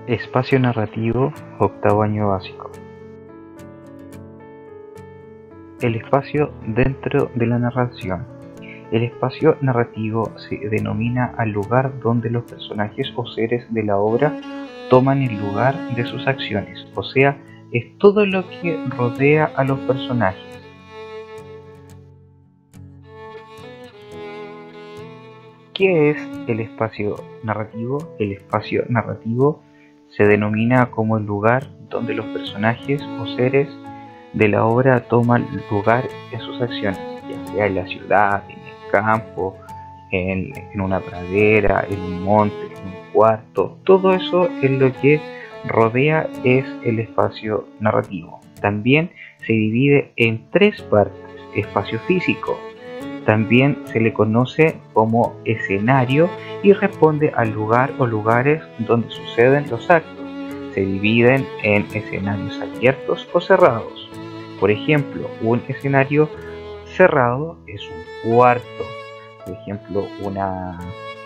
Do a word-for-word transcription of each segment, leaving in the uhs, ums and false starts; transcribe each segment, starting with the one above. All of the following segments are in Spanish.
Espacio narrativo, octavo año básico. El espacio dentro de la narración. El espacio narrativo se denomina al lugar donde los personajes o seres de la obra toman el lugar de sus acciones, o sea, es todo lo que rodea a los personajes. ¿Qué es el espacio narrativo? El espacio narrativo se denomina como el lugar donde los personajes o seres de la obra toman lugar en sus acciones, ya sea en la ciudad, en el campo, en, en una pradera, en un monte, en un cuarto. Todo eso es lo que rodea es el espacio narrativo. También se divide en tres partes: espacio físico, también se le conoce como escenario y responde al lugar o lugares donde suceden los actos. Se dividen en escenarios abiertos o cerrados. Por ejemplo, un escenario cerrado es un cuarto, por ejemplo, una,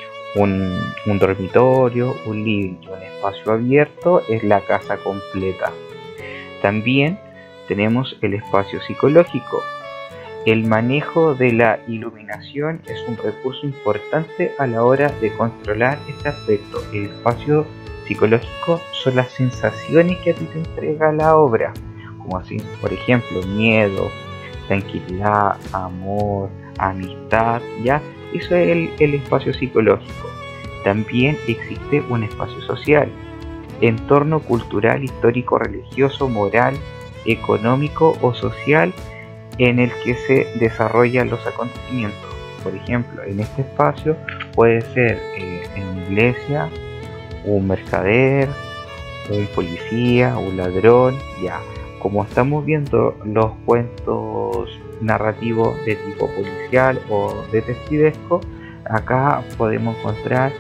un, un dormitorio, un living. Y un espacio abierto es la casa completa. También tenemos el espacio psicológico. El manejo de la iluminación es un recurso importante a la hora de controlar este aspecto. El espacio psicológico son las sensaciones que a ti te entrega la obra, como así, por ejemplo, miedo, tranquilidad, amor, amistad, ¿ya? Eso es el, el espacio psicológico. También existe un espacio social, entorno cultural, histórico, religioso, moral, económico o social en el que se desarrollan los acontecimientos. Por ejemplo, en este espacio puede ser eh, en una iglesia, un mercader, un policía, un ladrón, ya. Como estamos viendo los cuentos narrativos de tipo policial o detectivesco, acá podemos encontrar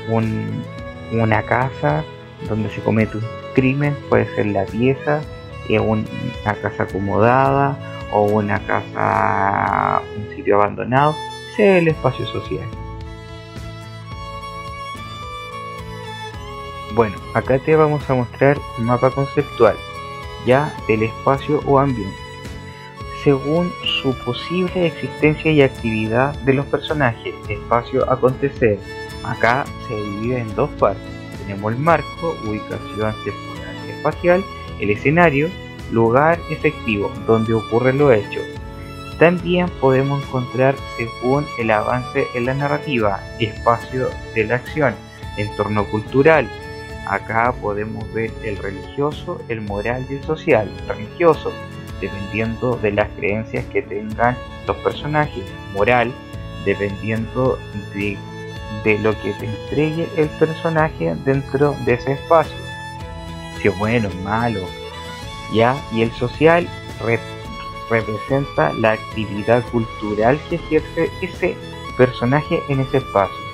un, una casa donde se comete un crimen, puede ser la pieza, eh, un, una casa acomodada, o una casa, un sitio abandonado. Ese es el espacio social. Bueno, acá te vamos a mostrar un mapa conceptual ya del espacio o ambiente, según su posible existencia y actividad de los personajes. Espacio acontecer, acá se divide en dos partes. Tenemos el marco, ubicación temporal y espacial, el escenario, lugar efectivo donde ocurren los hechos. También podemos encontrar, según el avance en la narrativa, espacio de la acción, entorno cultural. Acá podemos ver el religioso, el moral y el social. Religioso, dependiendo de las creencias que tengan los personajes. Moral, dependiendo de, de lo que te entregue el personaje dentro de ese espacio, si es bueno o malo, ¿ya? Y el social rep representa la actividad cultural que ejerce ese personaje en ese espacio.